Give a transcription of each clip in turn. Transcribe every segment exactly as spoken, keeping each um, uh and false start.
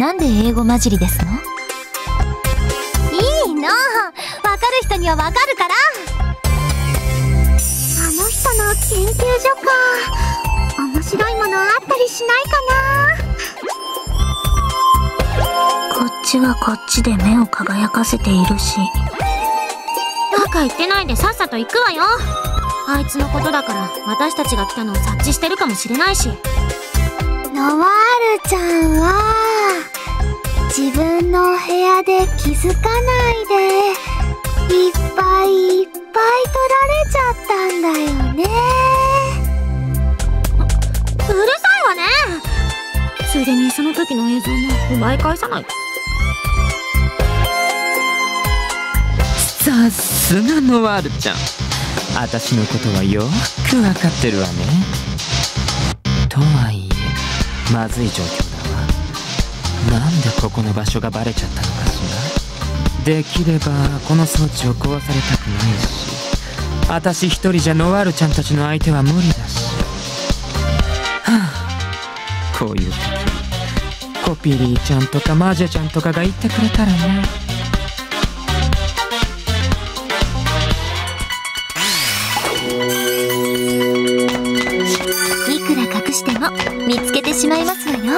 なんで英語混じりですの？いいの、わかる人にはわかるから。 あの人の研究所か。面白いものあったりしないかな。こっちはこっちで目を輝かせているし。 バカ言ってないでさっさと行くわよ。あいつのことだから私たちが来たのを察知してるかもしれないし。 ノワールちゃんは自分の部屋で気づかないでいっぱいいっぱい取られちゃったんだよね。 うるさいわね。ついでにその時の映像も奪い返さないと。 さすがノワールちゃん、私のことはよくわかってるわね。とはいえまずい状況だわ。なんでここの場所がバレちゃったのかしら。できればこの装置を壊されたくないし、私一人じゃノワールちゃんたちの相手は無理だし。はあ、こういう時コピリーちゃんとかマージェちゃんとかが言ってくれたらね。 いくら隠しても見つけてしまいますわよ。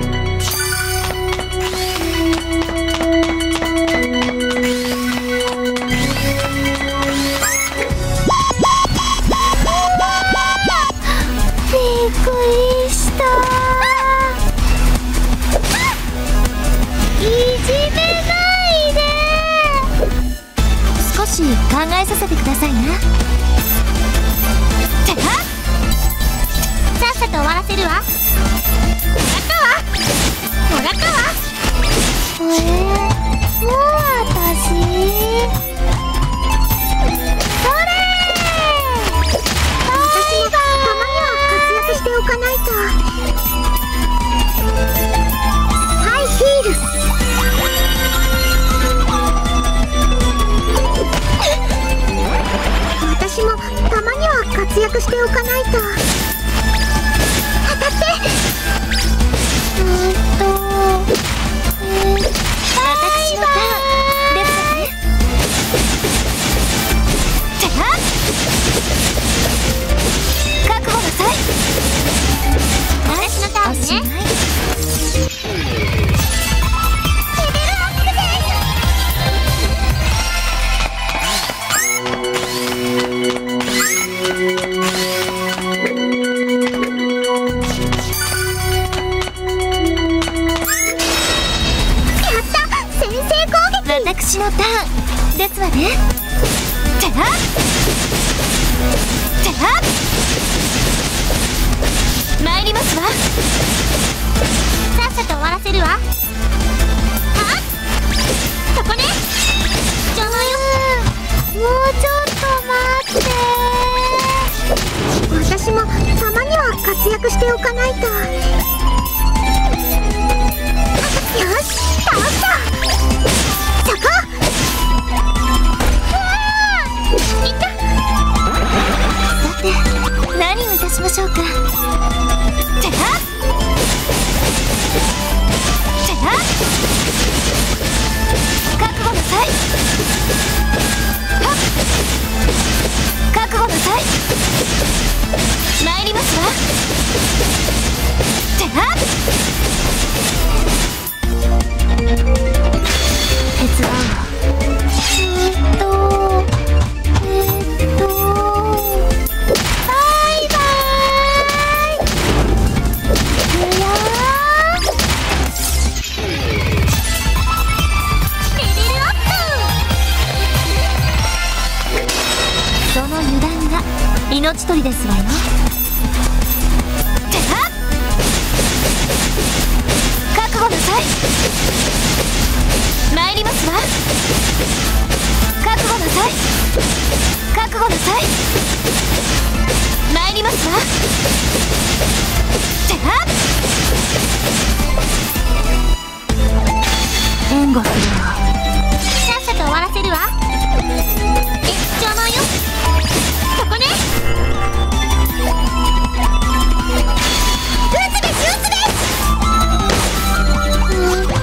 びっくりした。いじめないで。 少し考えさせてくださいな。 さっさと終わらせるわ。もらったわもらったわ。 えー、もう私それー。私もたまには活躍しておかないと。はい、ヒール。私もたまには活躍しておかないと。当たって。うーんとえー、 私のターンですわね。じゃあ覚悟なさい。 私のターンね。 おしまい。 レベルアップです。やった、先制攻撃。 私のターンですわね。じゃあじゃあ参りますわ。 さっさと終わらせるわ。はっそこね。邪魔よ。 もうちょっと待って。私もたまには活躍しておかないと。よし、倒した。そこ。うわー、いった。 さて何をいたしましょうか。じゃあじゃあ覚悟なさい。はっ覚悟なさい。参りますわ。じゃあ手伝うわ。 えーっとえーっとバイバーイ。うわー、 レベルアッその油断が命取りですわよ。じゃあ覚悟なさい。参りますわ。覚悟なさい。覚悟なさい。参りますわ。じゃあ援護するわ。 さっさと終わらせるわ。え、邪魔よ。そこね。 撃つべし撃つべし。うーんと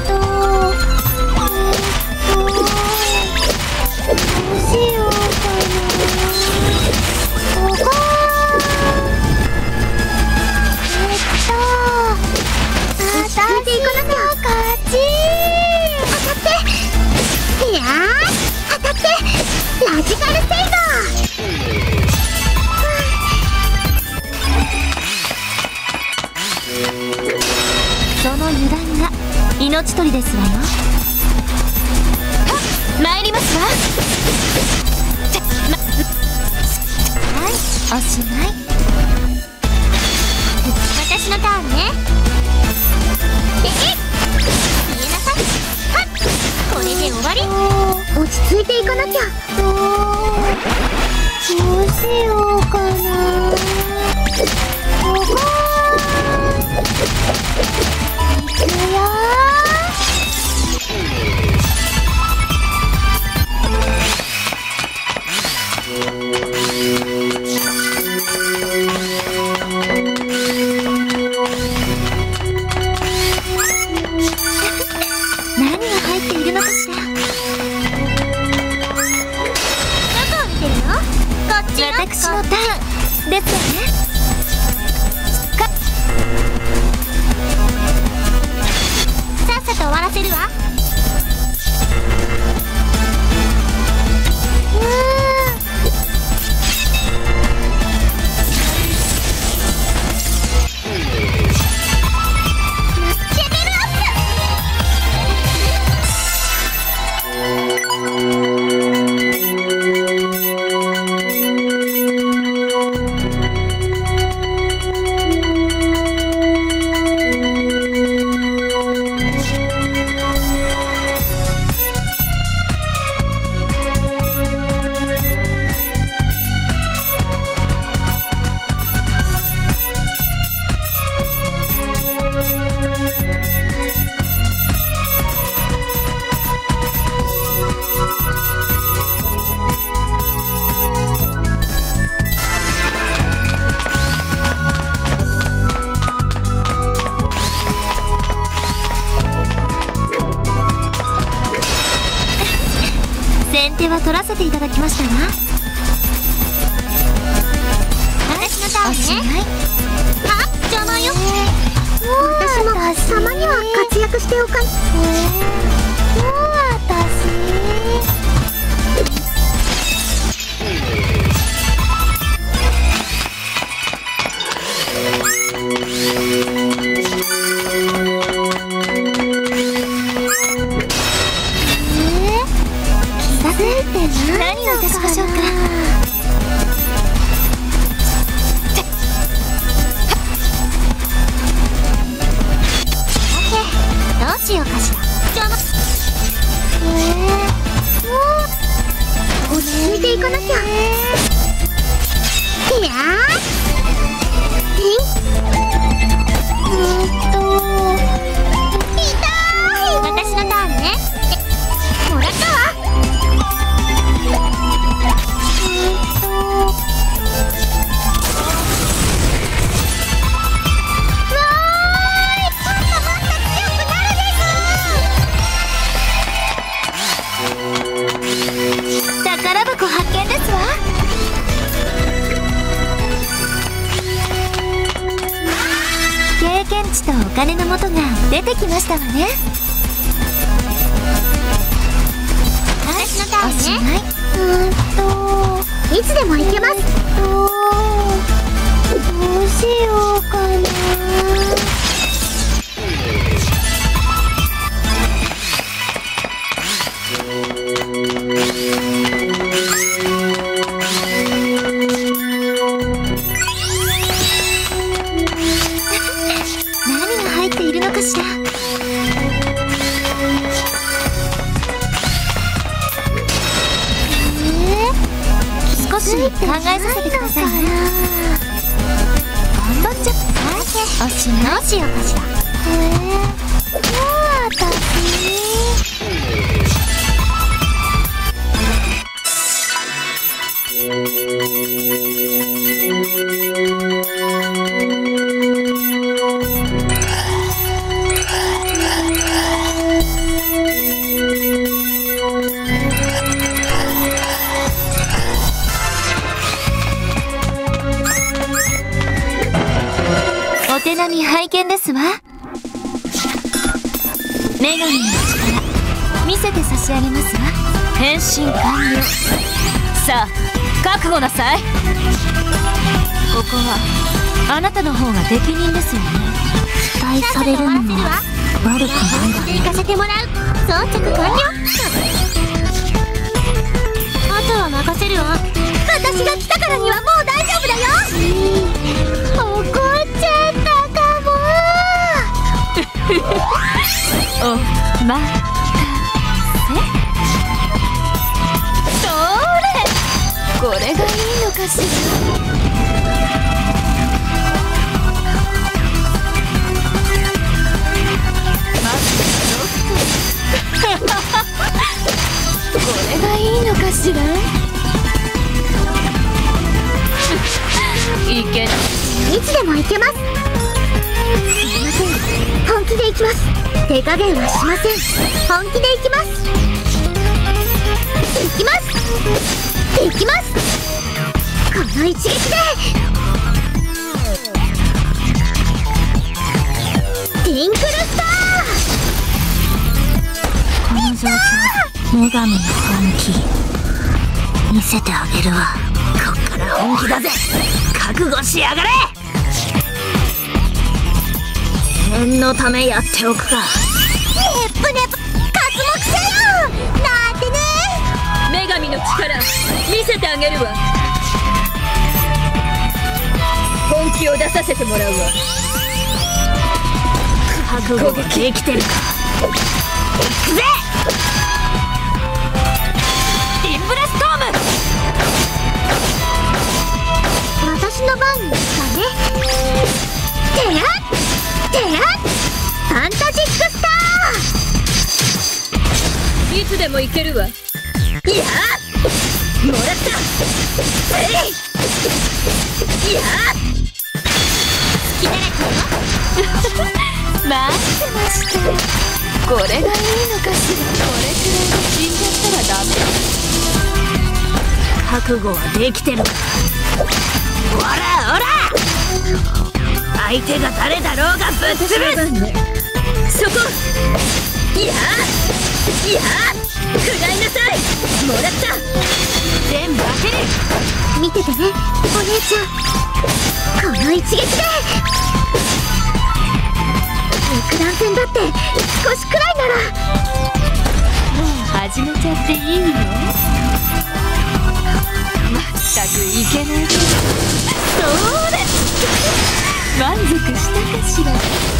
命取りですわよ。 参りますわ。 はい、おしまい。 私のターンね。えへ消えなさい。はっ、これで終わり。 落ち着いていかなきゃ。どうどうしようかな。おごーいくよ何が入っているのかしら。 どこを見てるの？こっちよ。 私のターンですわね。 さっさと終わらせるわ。 先手は取らせていただきましたわ。 私のターンね。はっ、邪魔よ。 私もたまには活躍しておかん。もう私何をいたしましょうか。 どうしようかしら。邪魔。 えー、もう落ち着いていかなきゃ。いやーえーっと痛い。 私のターンね。もらったわ。 宝箱発見ですわ。経験値とお金の素が出てきましたわね。 私のターンね。 おしまい。うーんといつでも行けます。とどうしようかな。何が入っているのかしら。少し考えさせてくださいね。頑張っちゃった。おしまい。 どうしようかしら。 えー、もう私お手並み拝見ですわ。女神の力見せて差し上げますわ。 変身完了。さあ覚悟なさい。 ここはあなたの方が適任ですよね。 期待されるのは悪くないわね。 行かせてもらう。装着完了。あとは任せるわ。 私が来たからにはもう大丈夫だよ。 怒っちゃったかも。 おまたせ。それこれがいいのかしら。これがいいのかしら。いけない。 いつでも行けます。すみません、本気で行きます。手加減はしません。本気で行きます。行きます行きます。この一撃でティンクルスター。この状況で女神の本気見せてあげるわ。こっから本気だぜ。覚悟しやがれ。念のためやっておくか。ねっぷねぷ活目せよなんてね。 女神の力見せてあげるわ。本気を出させてもらうわ。覚悟ができてるか。行くぜ。ティンブラストーム。 私の番だね。てやてやファンタジックスター。 いつでもいけるわ。いやもらった。えいいや好きだらけよ。待ってました。これがいいのかしら。これくらいで死んじゃったらダメ。覚悟はできてる。おらおら相手が誰だろうがぶっ潰す。そこいやいや食らいなさい。もらった。全部当てる。 見ててねお姉ちゃん。この一撃で肉弾戦だって少しくらいなら。 もう始めちゃっていいの。まったくいけない。それ満足したかしら。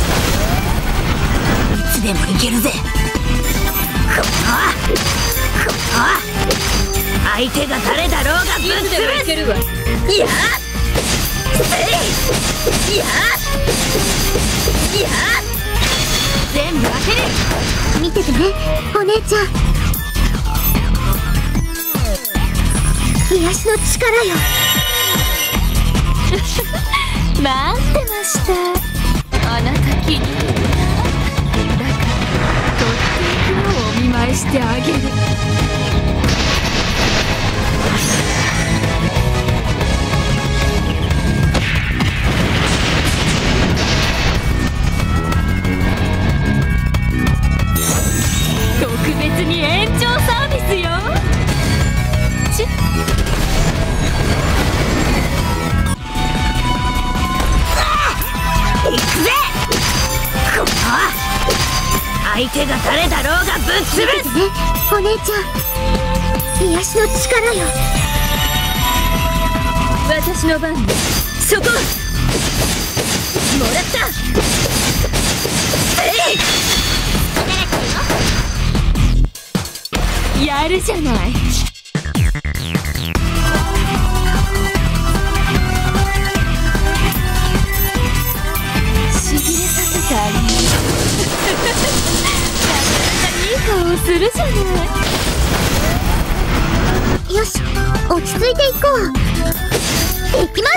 いつでもいけるぜ。このこの相手が誰だろうがぶっ潰す。いけるわ。いやえいいやいや全部当てる。 見ててねお姉ちゃん。癒しの力よ。 待ってました。あなた気に入る。だからとっていくのをお見舞いしてあげる。特別に延長サービスよ。ちゅ行くぜ。ここは相手が誰だろうがぶっ潰す。 ねお姉ちゃん癒しの力よ。 私の番ね。そこもらった。えいやるじゃない。しびれさせてあげる。なかなかいい顔をするじゃない。 よし落ち着いていこう。いきます。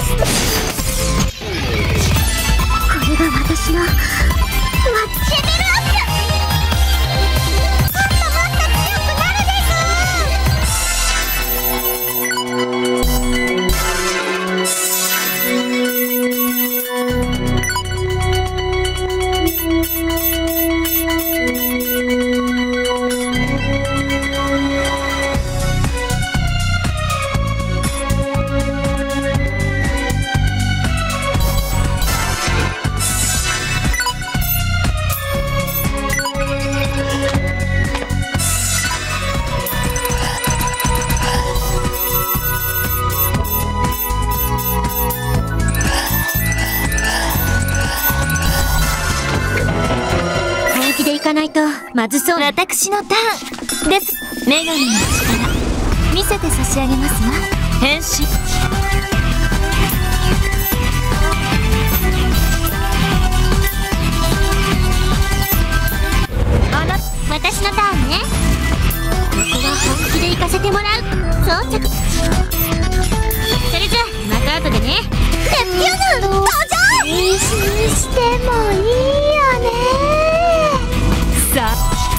これが私のレベルアップ。 ないとまずそう。私のターンです。女神の力見せて差し上げますわ。変身。あな私のターンね。ここは本気で行かせてもらう。装着。それじゃまた後でね。ネプチューヌ登場。変身してもいいよね。さ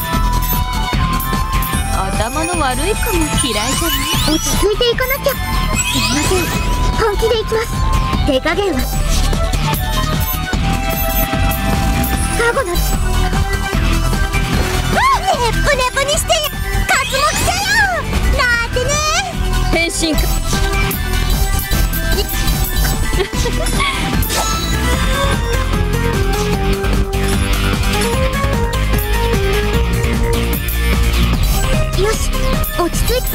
あ頭の悪い子も嫌いじゃない。 落ち着いていかなきゃ。すみません、本気で行きます。手加減はカゴのネプネプにして活目せよなんてね。 変身かよし、落ち着いて。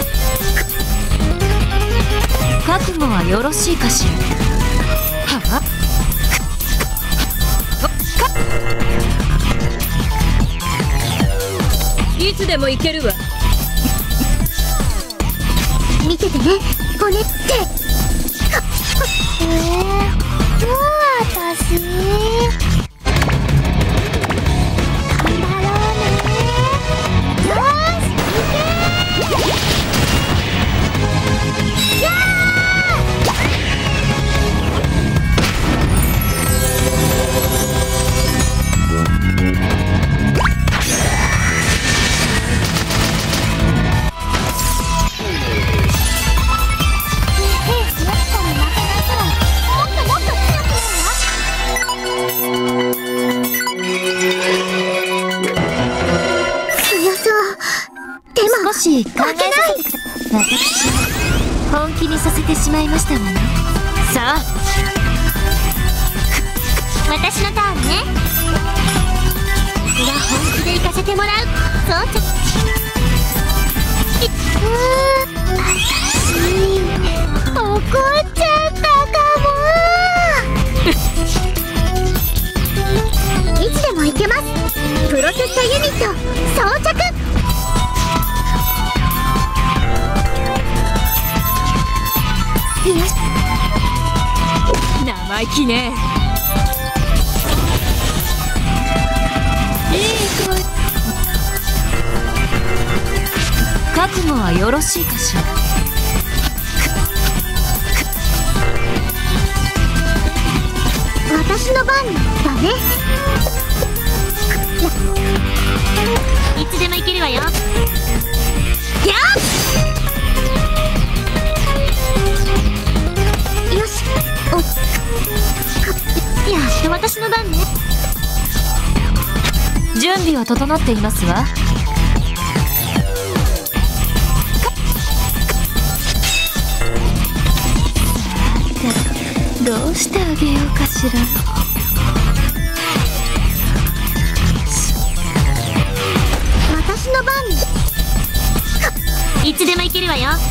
覚悟はよろしいかしら。はあいつでもいけるわ。 見ててね、骨ってえー、もう私頑張ろうね。よーし、行けー。や少し考えさせてください。私本気にさせてしまいましたもんね。さあ私のターンね。ここは本気で行かせてもらう。そうちょうー私怒っちゃったかもいつでも行けます。プロテクトユニット装着。よし、 生意気ね。いい声。 覚悟はよろしいかしら。 私の番だね。 いつでもいけるわよ。やっよし、おやっと私の番ね。準備は整っていますわ。どうしてあげようかしら。 私の番。 いつでもいけるわよ。もう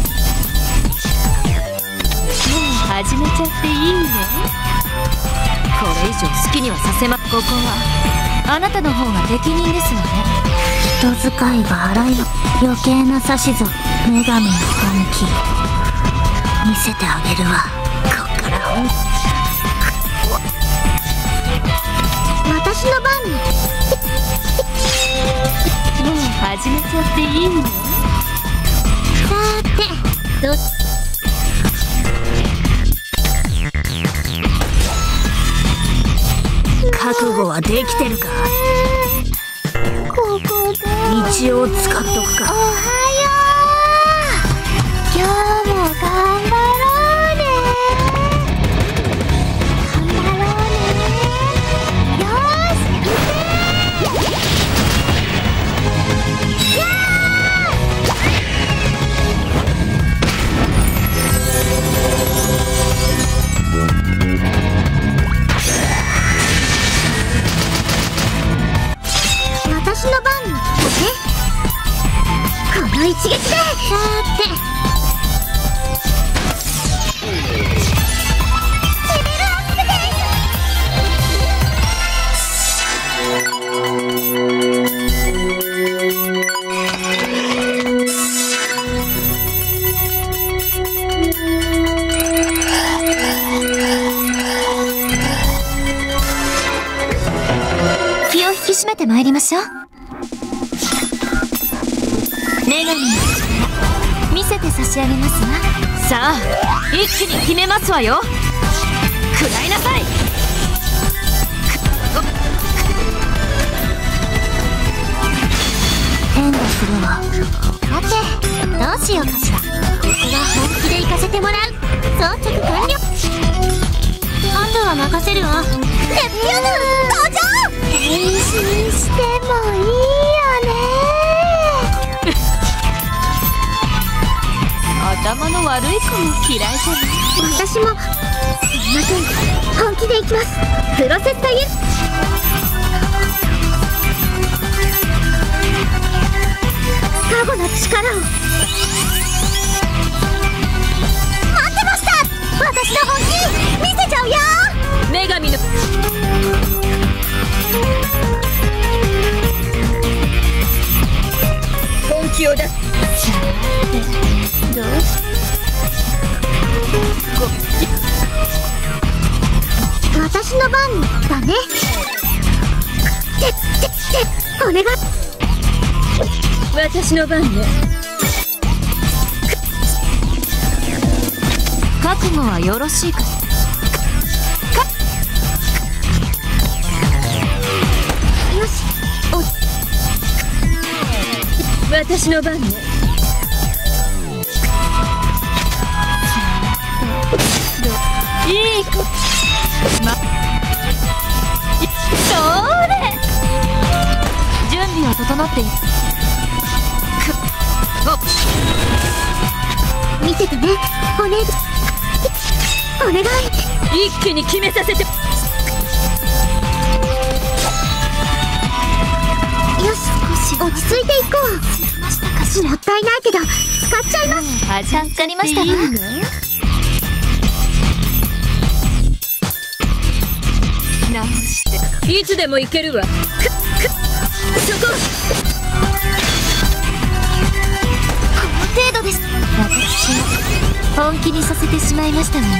始めちゃっていいね。これ以上好きにはさせま。ここはあなたの方が適任ですわね。 人使いが荒いの。余計な指図。女神の本気見せてあげるわ。こっから本気。私の番。 もう始めちゃっていいの。 さてどう覚悟はできてるか。 ここで一応使っとくか。 おはよう。今日も頑張ろうね。頑張ろうね。よーし、行けー。やー。私の番ね。この一撃で。さーててまいりましょう。女神の力見せて差し上げますわ。 さあ一気に決めますわよ。食らいなさい。 変化するわ。さてどうしようかしら。ここは本気で行かせてもらう。装着完了。あとは任せるわ。レピューヌ登場。変身してもいいよね。頭の悪い子も嫌いじゃない。 私もすいません、本気でいきます。プロセットユカゴの力を。待ってました。私の本気見せちゃうよ。 女神の本気を出す。 どうし私の番だね。てってってお願い。 私の番ね。 覚悟はよろしいか。 よし、 私の番ね。いい子。ま、それ。準備は整っている。 見ててね。おねお願い。 一気に決めさせて。よし、落ち着いていこう。もったいないけど使っちゃいます。 あ、助かりましたわ。 いいの？直していつでも行けるわ。くっくっそこ。 この程度です。私本気にさせてしまいましたわね。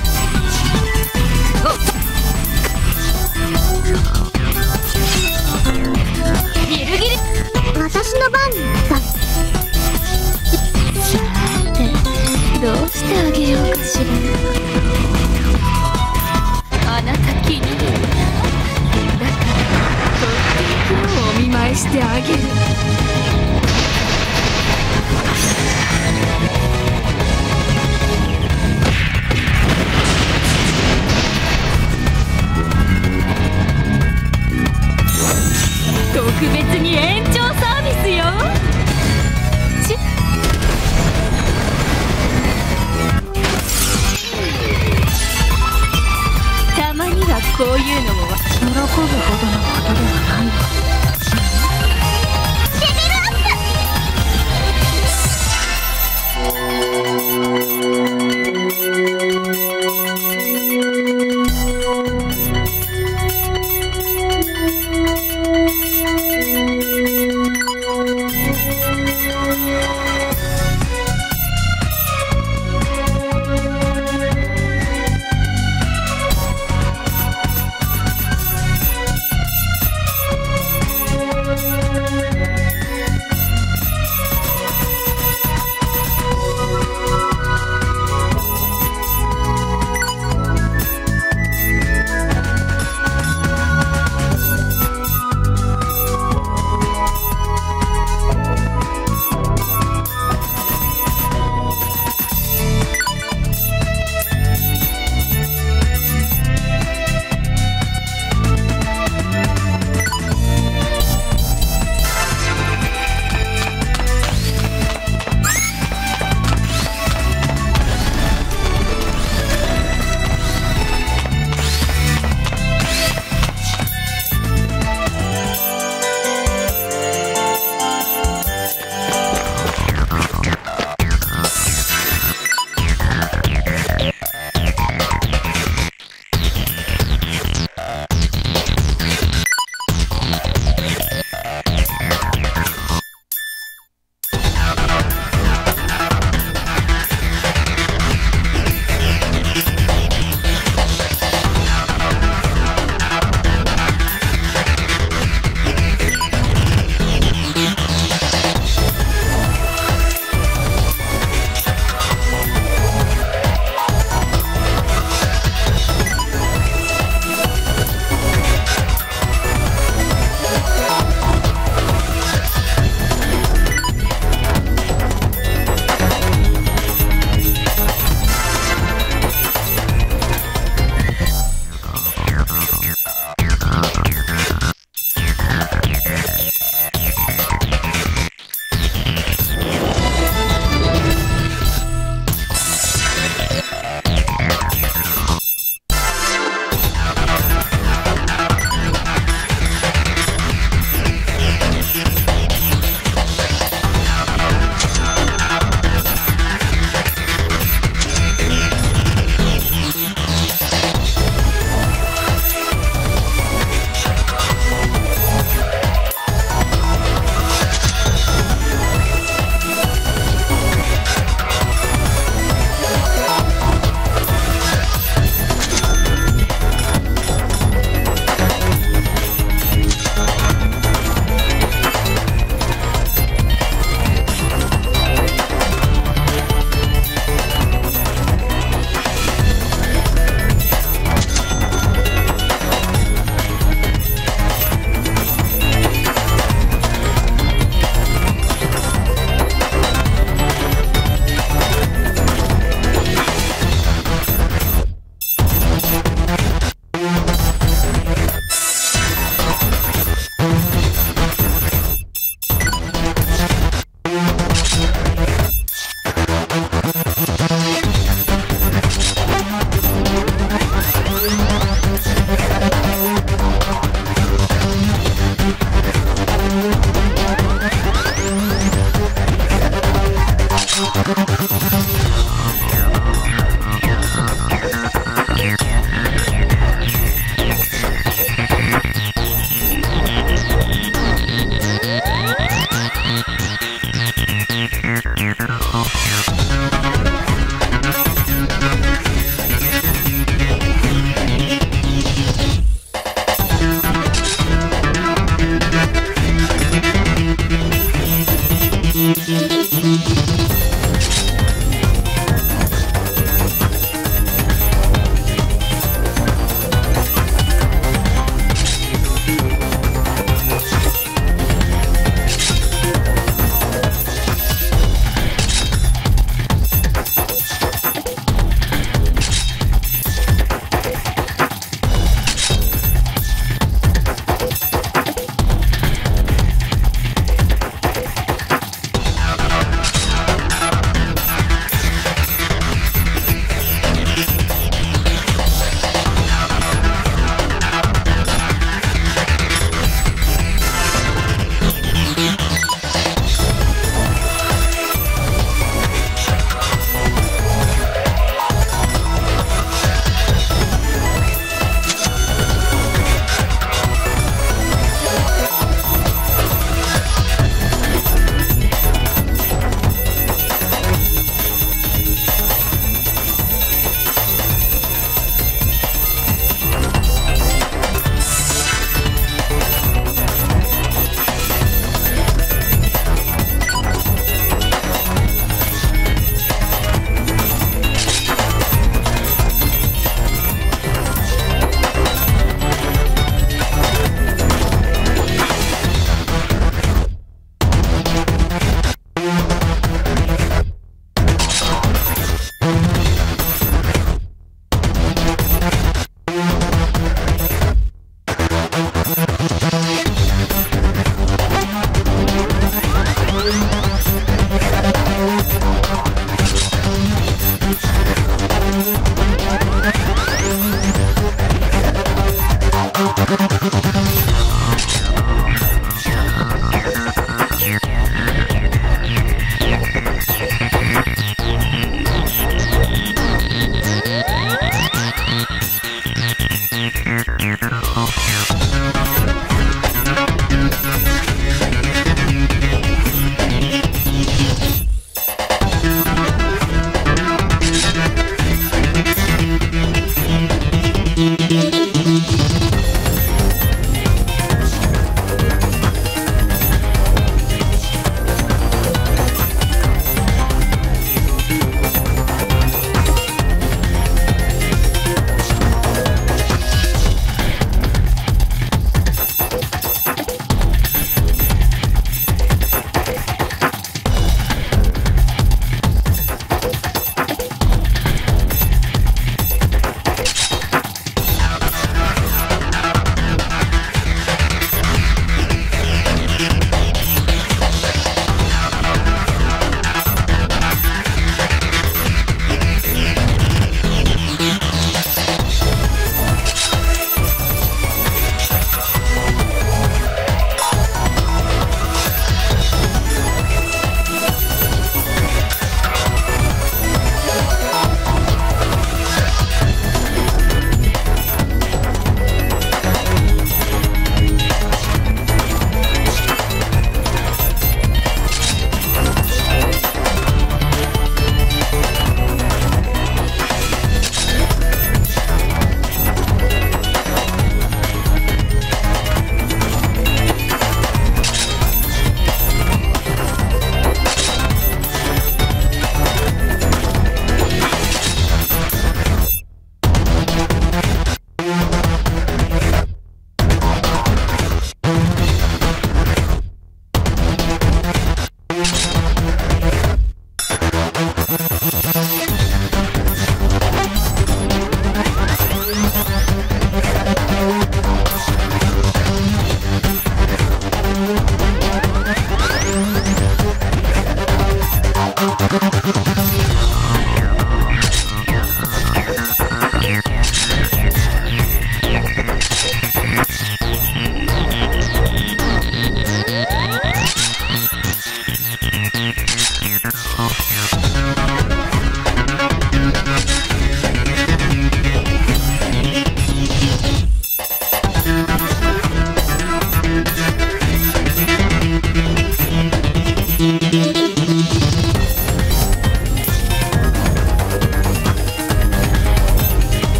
ギルギリ。 私の番だ。 さてどうしてあげようかしら。 あなた気に入る。だからとっていくのをお見舞いしてあげる。特別に延長サービスよ。ちゅたまにはこういうのも喜ぶほどのことではないわ。